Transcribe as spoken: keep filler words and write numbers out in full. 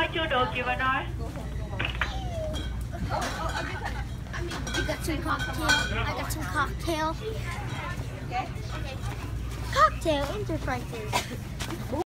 chưa được chị mà nói. You got some cocktail. I got some cocktail. Cocktail enterprises.